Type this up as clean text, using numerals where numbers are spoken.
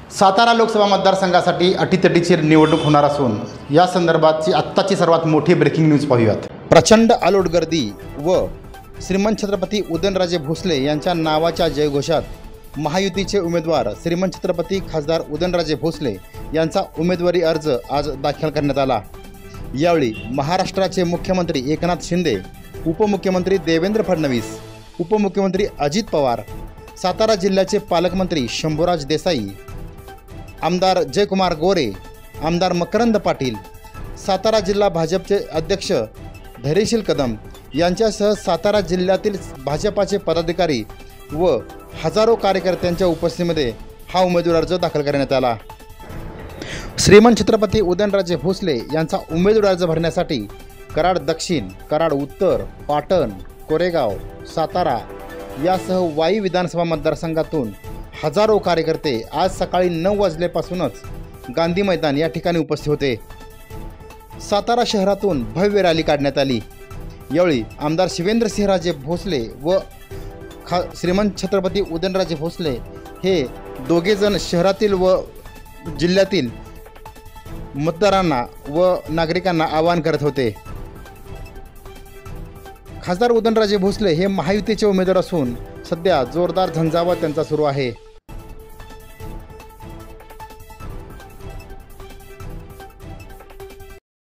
सातारा लोकसभा मतदारसंघासाठी अटीतटीची निवडणूक होणार असून या संदर्भातची आत्ताची सर्वात मोठी ब्रेकिंग न्यूज पाहूयात। प्रचंड आलोट गर्दी व श्रीमंत छत्रपती उदयनराजे भोसले यांच्या नावाच्या जयघोषात महायुतीचे उमेदवार श्रीमंत छत्रपती खासदार उदयनराजे भोसले यांचा उमेदवारी अर्ज आज दाखल करण्यात आला। यावेळी महाराष्ट्राचे मुख्यमंत्री एकनाथ शिंदे, उपमुख्यमंत्री देवेंद्र फडणवीस, उपमुख्यमंत्री अजित पवार, सातारा जिल्ह्याचे पालकमंत्री शंभूराज देसाई, आमदार जयकुमार गोरे, आमदार मकरंद पाटील, सातारा जिल्हा भाजपचे अध्यक्ष धैर्यशील कदम यांच्यासह सातारा जिल्ह्यातील भाजपाचे पदाधिकारी व हजारो कार्यकर्त्यांच्या उपस्थितीमध्ये हा उमेदवारी अर्ज दाखल करण्यात आला। श्रीमंत छत्रपती उदयनराजे भोसले यांचा उमेदवारी अर्ज भरण्यासाठी कराड दक्षिण, कराड उत्तर, पाटण, कोरेगाव, सातारा यासह वाई विधानसभा मतदारसंघातून हजारो कार्यकर्ते आज सकाळी 9 वाजल्यापासूनच गांधी मैदान या ठिकाणी उपस्थित होते। सातारा शहरातून भव्य रॅली काढण्यात आली। यावेळी आमदार शिवेंद्रसिंहराजे भोसले व श्रीमंत छत्रपती उदयनराजे भोसले हे दोघेजण शहरातील व जिल्ह्यातील मतदारांना व नागरिकांना आवाहन करत होते। खासदार उदयनराजे भोसले हे महायुतीचे उमेदवार असून सध्या जोरदार झंझावात त्यांचा सुरू आहे।